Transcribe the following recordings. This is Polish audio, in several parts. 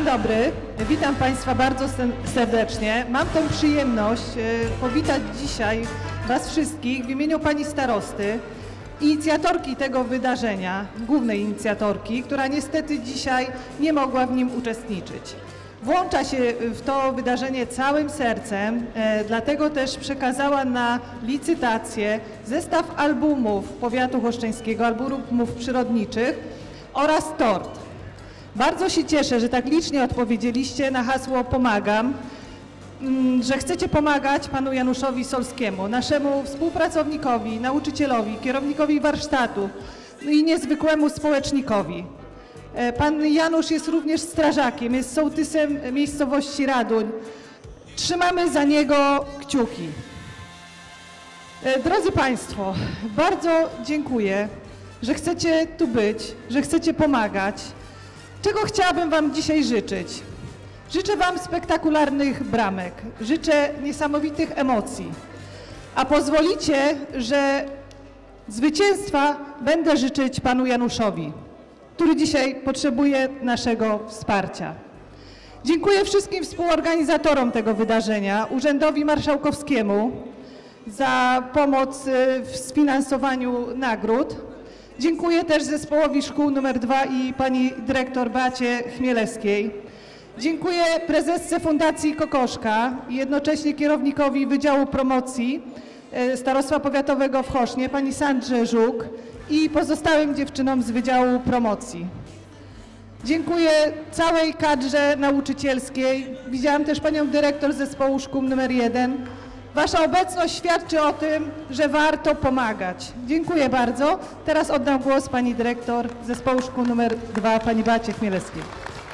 Dzień dobry, witam Państwa bardzo serdecznie. Mam tę przyjemność powitać dzisiaj Was wszystkich w imieniu Pani Starosty, inicjatorki tego wydarzenia, głównej inicjatorki, która niestety dzisiaj nie mogła w nim uczestniczyć. Włącza się w to wydarzenie całym sercem, dlatego też przekazała na licytację zestaw albumów powiatu choszczeńskiego, albumów przyrodniczych oraz tort. Bardzo się cieszę, że tak licznie odpowiedzieliście na hasło "Pomagam", że chcecie pomagać panu Januszowi Solskiemu, naszemu współpracownikowi, nauczycielowi, kierownikowi warsztatu i niezwykłemu społecznikowi. Pan Janusz jest również strażakiem, jest sołtysem miejscowości Raduń. Trzymamy za niego kciuki. Drodzy Państwo, bardzo dziękuję, że chcecie tu być, że chcecie pomagać. Czego chciałabym Wam dzisiaj życzyć? Życzę Wam spektakularnych bramek, życzę niesamowitych emocji, a pozwolicie, że zwycięstwa będę życzyć panu Januszowi, który dzisiaj potrzebuje naszego wsparcia. Dziękuję wszystkim współorganizatorom tego wydarzenia, Urzędowi Marszałkowskiemu za pomoc w sfinansowaniu nagród. Dziękuję też zespołowi szkół nr 2 i pani dyrektor Beacie Chmielewskiej. Dziękuję prezesce Fundacji Kokoszka i jednocześnie kierownikowi Wydziału Promocji Starostwa Powiatowego w Chosznie, pani Sandrze Żuk i pozostałym dziewczynom z Wydziału Promocji. Dziękuję całej kadrze nauczycielskiej. Widziałam też panią dyrektor zespołu szkół nr 1. Wasza obecność świadczy o tym, że warto pomagać. Dziękuję bardzo. Teraz oddam głos pani dyrektor zespołu szkół nr 2, pani Beacie Chmielewskiej.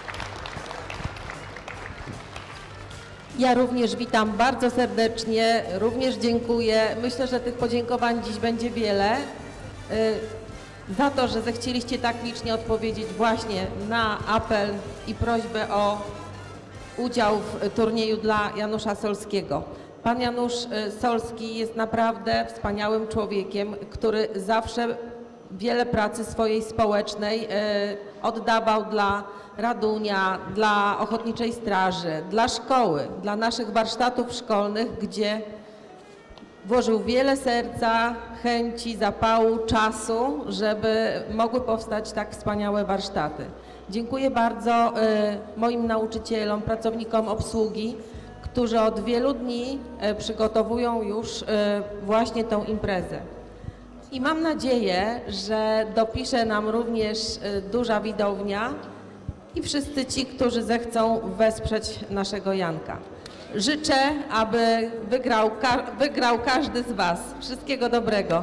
Ja również witam bardzo serdecznie, również dziękuję. Myślę, że tych podziękowań dziś będzie wiele za to, że zechcieliście tak licznie odpowiedzieć właśnie na apel i prośbę o udział w turnieju dla Janusza Solskiego. Pan Janusz Solski jest naprawdę wspaniałym człowiekiem, który zawsze wiele pracy swojej społecznej oddawał dla Radunia, dla Ochotniczej Straży, dla szkoły, dla naszych warsztatów szkolnych, gdzie włożył wiele serca, chęci, zapału, czasu, żeby mogły powstać tak wspaniałe warsztaty. Dziękuję bardzo moim nauczycielom, pracownikom obsługi, którzy od wielu dni przygotowują już właśnie tą imprezę. I mam nadzieję, że dopisze nam również duża widownia i wszyscy ci, którzy zechcą wesprzeć naszego Janka. Życzę, aby wygrał każdy z Was. Wszystkiego dobrego.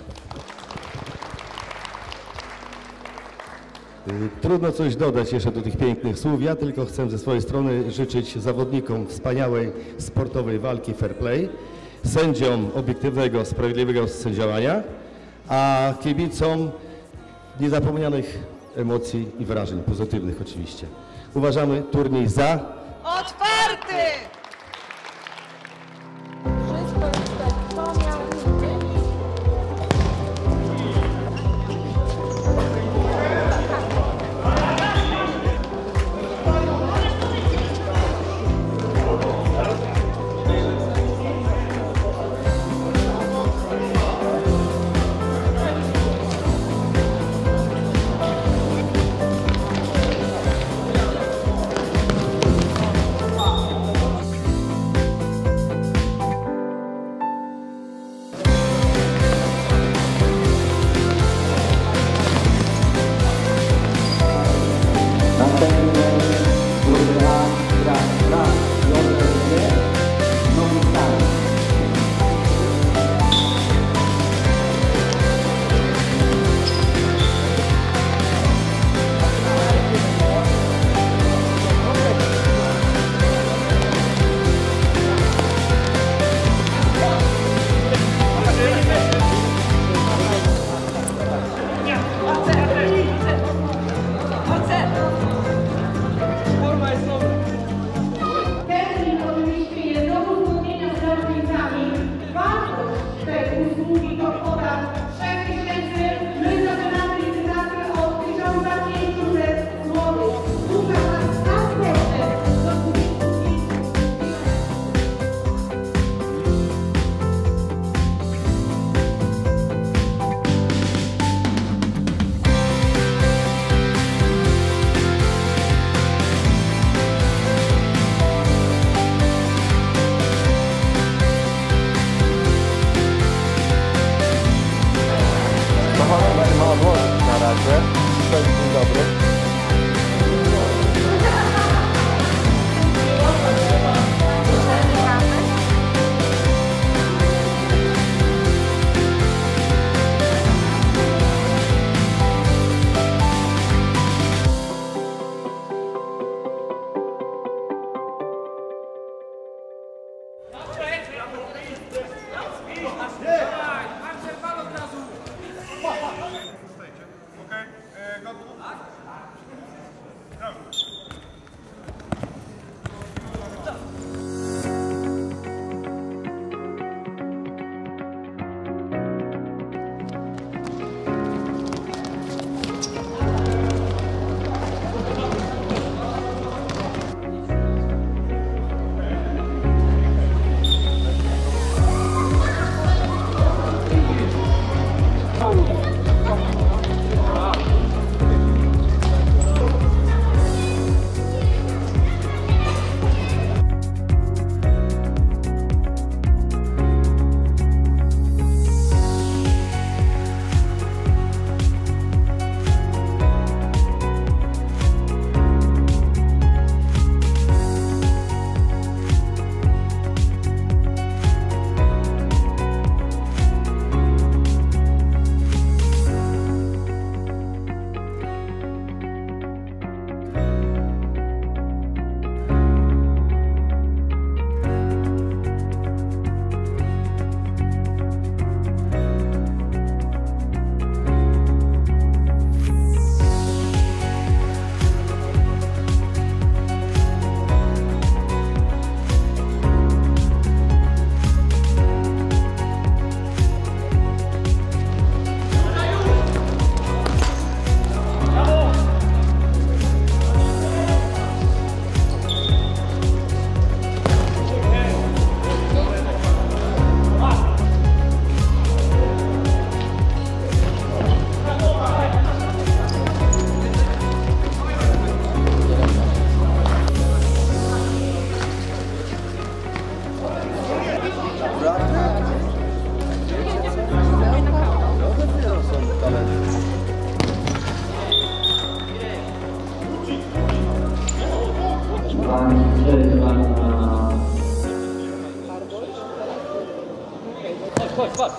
Trudno coś dodać jeszcze do tych pięknych słów. Ja tylko chcę ze swojej strony życzyć zawodnikom wspaniałej sportowej walki fair play, sędziom obiektywnego, sprawiedliwego sędziowania, a kibicom niezapomnianych emocji i wrażeń, pozytywnych oczywiście. Uważamy turniej za otwarty! razie. Cześć, dzień dobry. Chodź, chodź.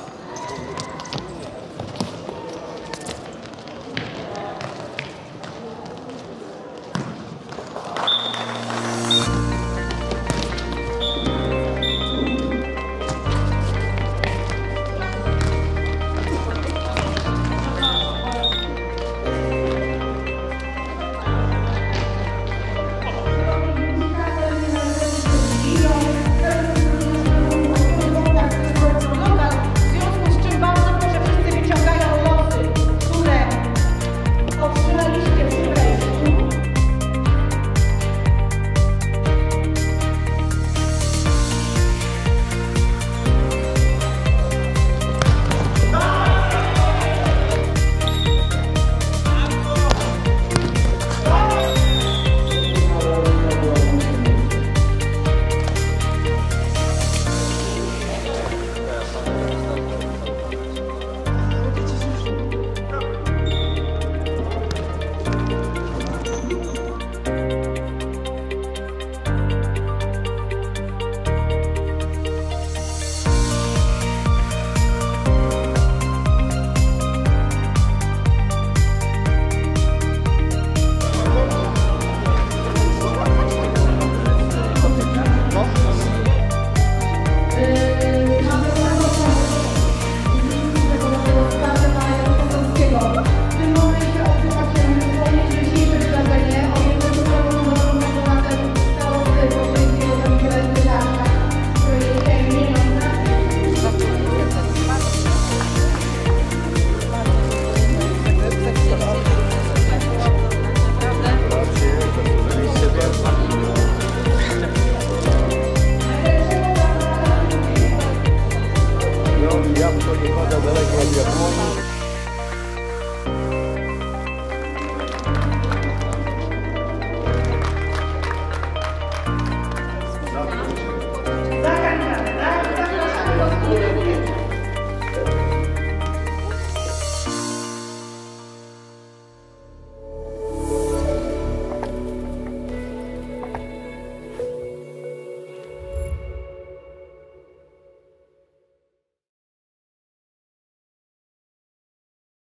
Ja bym to nie podał daleko od Japonii.